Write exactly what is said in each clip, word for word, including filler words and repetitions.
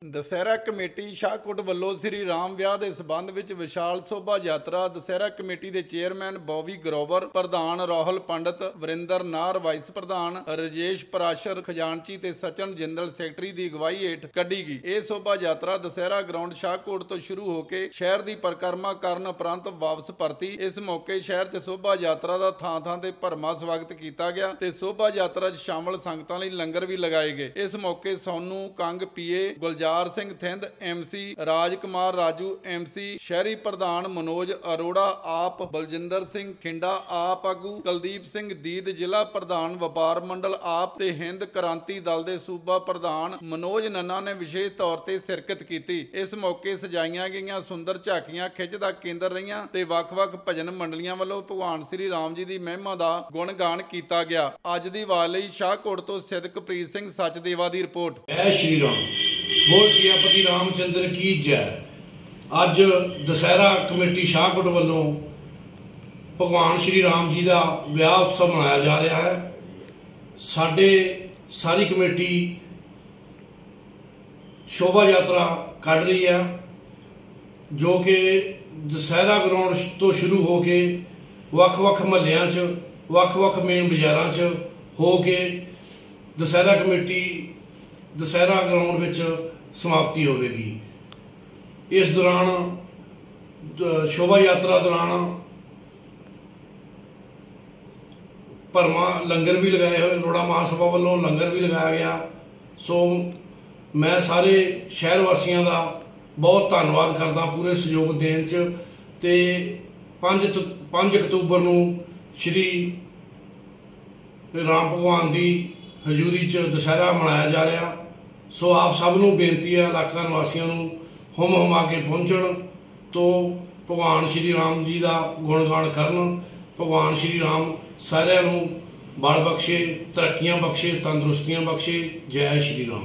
Dussehra committee Shahkot ਵੱਲੋਂ श्री राम ਵਿਆਹ ਦੇ ਸੰਬੰਧ ਵਿੱਚ ਵਿਸ਼ਾਲ शोभा यात्रा दशहरा कमेटी ਦੇ ਚੇਅਰਮੈਨ ਬੌਬੀ ਗਰੋਵਰ, ਪ੍ਰਧਾਨ ਰਾਹੁਲ ਪੰਡਤ, ਵਰਿੰਦਰ ਨਾਰ ਵਾਈਸ ਪ੍ਰਧਾਨ, ਰਜੇਸ਼ ਪਰਾਸ਼ਰ ਖਜ਼ਾਨਚੀ ਤੇ ਸਚਨ ਜਿੰਦਲ ਸੈਕਟਰੀ ਦੀ ਅਗਵਾਈ ਹੇਠ ਕੱਢੀ ਗਈ। ਇਹ शोभा यात्रा दशहरा ਗਰਾਊਂਡ शाहकोट ਤੋਂ ਸ਼ੁਰੂ ਹੋ ਕੇ ਸ਼ਹਿਰ ਦੀ ਪਰਿਕਰਮਾ ਕਰਨ ਉਪਰੰਤ ਵਾਪਸ ਪਰਤੀ। ਇਸ ਮੌਕੇ ਸ਼ਹਿਰ 'ਚ शोभा यात्रा ਦਾ ਥਾਂ-ਥਾਂ ਤੇ ਭਰਮਾ ਸਵਾਗਤ ਕੀਤਾ ਗਿਆ ਤੇ शोभा यात्रा 'ਚ ਸ਼ਾਮਲ ਸੰਗਤਾਂ ਲਈ ਲੰਗਰ ਵੀ ਲਗਾਏ ਗਏ। ਇਸ ਮੌਕੇ Sonu Kang PA, Gulzar Singh Thind MC, Rajkumar Raju MC, शहरी प्रधान मनोज अरोड़ा आप, बलजिंदर सिंह खिंडा आप आगू, कुलदीप सिंह दीद जिला प्रधान व्यापार मंडल आप ते हिंद क्रांति दल के सूबा प्रधान मनोज नन्ना ने विशेष तौर पर शिरकत की। इस मौके सजाईयां गईयां सुंदर झाकियां खिच दा केंद्र रहीआं ते वख-वख भजन मंडलियां वालों भगवान श्री राम जी की महिमा का गुणगान किया गया। अज दी वाल लई शाहकोट तो सिदकप्रीत सिंह सचदेवा की रिपोर्ट। जय श्री राम, बोल सियापति रामचंद्र की जय। अज दशहरा कमेटी शाहकोट वालों भगवान श्री राम जी का विआह उत्सव मनाया जा रहा है। साडे सारी कमेटी शोभा यात्रा कढ़ रही है जो कि दशहरा ग्राउंड तो शुरू हो के वख-वख महल्लियां च वख-वख मेन बाजारां च हो के दशहरा कमेटी दशहरा ग्राउंड विच समाप्ति होगी। इस दौरान शोभा यात्रा दौरान भरमा लंगर भी लगाए हुए, रोड़ा महासभा वालों लंगर भी लगाया गया। सो मैं सारे शहर वासियों का बहुत धन्यवाद करदा पूरे सहयोग देने च। ते पांच पांच अक्तूबर नूं श्री राम भगवान की हजूरी च दशहरा मनाया जा रहा। सो आप सब नूं बेनती है इलाका निवासियों नूं हुम हुमा के पहुँचण तो भगवान श्री राम जी का गुणगान करन। भगवान श्री राम सारिਆਂ ਨੂੰ बल बख्शे, तरक्कियां बख्शे, तंदुरुस्तियां बख्शे। जय श्री राम।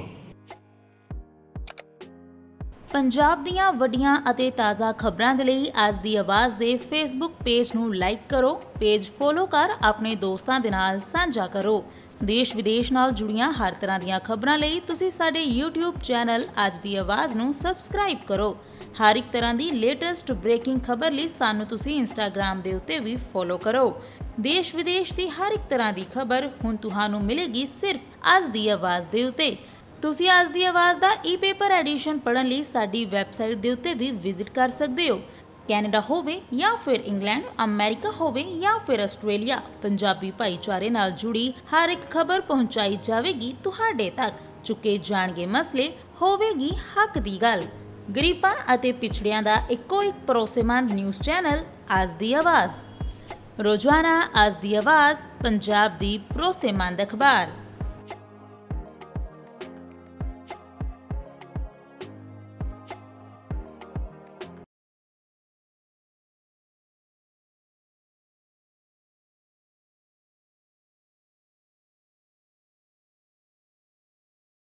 पंजाब ਦੀਆਂ ਵੱਡੀਆਂ ਅਤੇ ਤਾਜ਼ਾ ਖਬਰਾਂ ਦੇ ਲਈ ਅੱਜ ਦੀ ਆਵਾਜ਼ ਦੇ ਫੇਸਬੁੱਕ ਪੇਜ ਨੂੰ ਲਾਈਕ ਕਰੋ, ਪੇਜ ਫੋਲੋ ਕਰ ਆਪਣੇ ਦੋਸਤਾਂ ਦੇ ਨਾਲ ਸਾਂਝਾ ਕਰੋ। ਦੇਸ਼ ਵਿਦੇਸ਼ ਨਾਲ ਜੁੜੀਆਂ ਹਰ ਤਰ੍ਹਾਂ ਦੀਆਂ ਖਬਰਾਂ ਲਈ ਤੁਸੀਂ ਸਾਡੇ YouTube ਚੈਨਲ ਅੱਜ ਦੀ ਆਵਾਜ਼ ਨੂੰ ਸਬਸਕ੍ਰਾਈਬ ਕਰੋ। ਹਰ ਇੱਕ ਤਰ੍ਹਾਂ ਦੀ ਲੇਟੈਸਟ ਬ੍ਰੇਕਿੰਗ ਖਬਰ ਲਈ ਸਾਨੂੰ ਤੁਸੀਂ Instagram ਦੇ ਉੱਤੇ ਵੀ ਫੋਲੋ ਕਰੋ। ਦੇਸ਼ ਵਿਦੇਸ਼ ਦੀ ਹਰ ਇੱਕ ਤਰ੍ਹਾਂ ਦੀ ਖਬਰ ਹੁਣ ਤੁਹਾਨੂੰ ਮਿਲੇਗੀ ਸਿਰਫ ਅੱਜ ਦੀ ਆਵਾਜ਼ ਦੇ ਉੱਤੇ। ਤੁਸੀਂ ਅੱਜ ਦੀ ਆਵਾਜ਼ ਦਾ ਈ ਪੇਪਰ ਐਡੀਸ਼ਨ ਪੜ੍ਹਨ ਲਈ ਸਾਡੀ ਵੈਬਸਾਈਟ ਦੇ ਉੱਤੇ ਵੀ ਵਿਜ਼ਿਟ ਕਰ ਸਕਦੇ ਹੋ। ਕੈਨੇਡਾ ਹੋਵੇ ਜਾਂ ਫਿਰ ਇੰਗਲੈਂਡ, ਅਮਰੀਕਾ ਹੋਵੇ ਜਾਂ ਫਿਰ ਆਸਟ੍ਰੇਲੀਆ, ਪੰਜਾਬੀ ਭਾਈਚਾਰੇ ਨਾਲ ਜੁੜੀ ਹਰ ਇੱਕ ਖਬਰ ਪਹੁੰਚਾਈ ਜਾਵੇਗੀ ਤੁਹਾਡੇ ਤੱਕ। ਚੁੱਕੇ ਜਾਣਗੇ ਮਸਲੇ, ਹੋਵੇਗੀ ਹੱਕ ਦੀ ਗੱਲ। ਗਰੀਬਾਂ ਅਤੇ ਪਿਛੜਿਆਂ ਦਾ ਇੱਕੋ ਇੱਕ ਭਰੋਸੇਮੰਦ ਨਿਊਜ਼ ਚੈਨਲ ਅੱਜ ਦੀ ਆਵਾਜ਼। ਰੋਜ਼ਾਨਾ ਅੱਜ ਦੀ ਆਵਾਜ਼, ਪੰਜਾਬ ਦੀ ਭਰੋਸੇਮੰਦ ਅਖਬਾਰ।